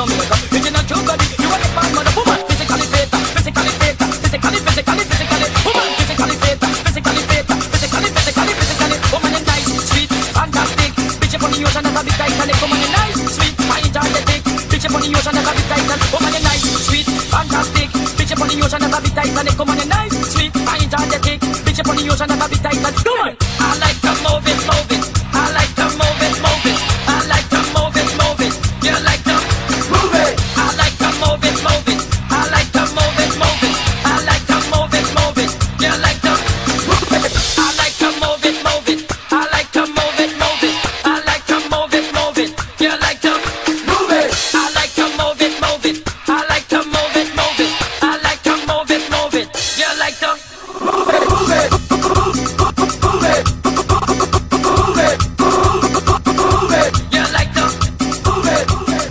no maker. Original true body, you are the bad mother woman. Physically fit, physically fit, physically, physically, physically. Woman, physically fit, physically fit, physically, physically, physically. Woman is nice, sweet, fantastic. Bitch up on the ocean and a big Titanic. Woman is nice, sweet, energetic. Bitch up on the ocean and a big Titanic. Woman is nice, sweet, fantastic. Bitch up on the ocean and a big Titanic. Woman is nice, sweet, energetic. Bitch up on the ocean and a big Titanic. Do it. I like to move it, move it. I like to move it, move it. I like to move it, move it. You like to move it. I like to move it, move it. I like to move it, move it. I like to move it, move it. You like to move it. I like to move it, move it. I like to move it, move it. I like to move it, move it. You like to move it. I like to move it, move it. I like to move it, move it. I like to move it, move it. You like to move it, move it. Move it. Move it. Move it. You like to move it.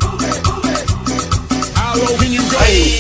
How low can you go?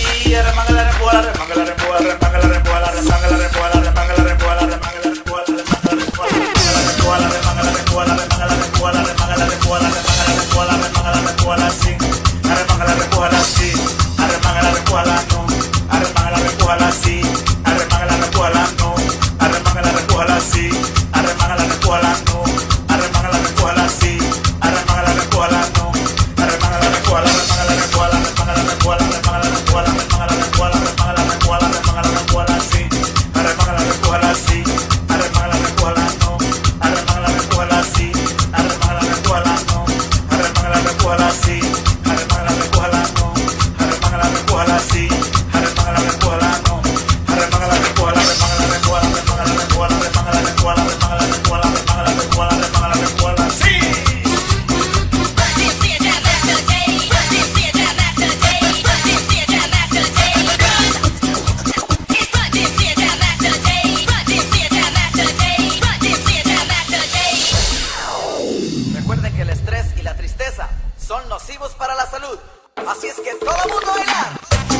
Recuerden que el estrés y la tristeza son nocivos para la salud. Así es que todo el mundo a bailar.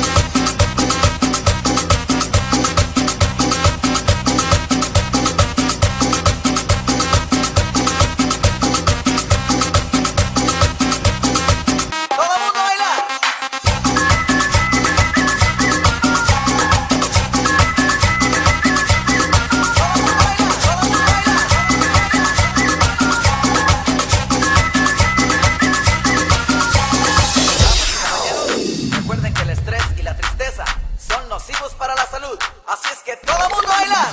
Para la salud, así es que todo el mundo a bailar.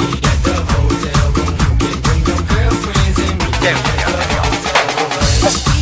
Yeah.